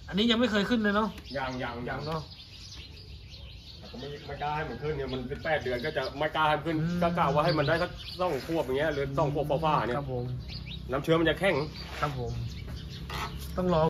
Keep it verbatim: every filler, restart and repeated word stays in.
อันนี้ยังไม่เคยขึ้นเลยเนาะอย่างอย่างอยัย่างงเนาะก็ไม่ไม่กล้าให้มันขึ้นเนี่ยมันเป็นแปดเดือนก็จะไม่กล้าให้มันขึ้นอืมก็กล่าวว่าให้มันได้สักต้องควบอย่างเงี้ยหรือต้องควบฟ้าๆเนี่ยครับผมน้ำเชื้อมันจะแข็งครับผมต้องรอ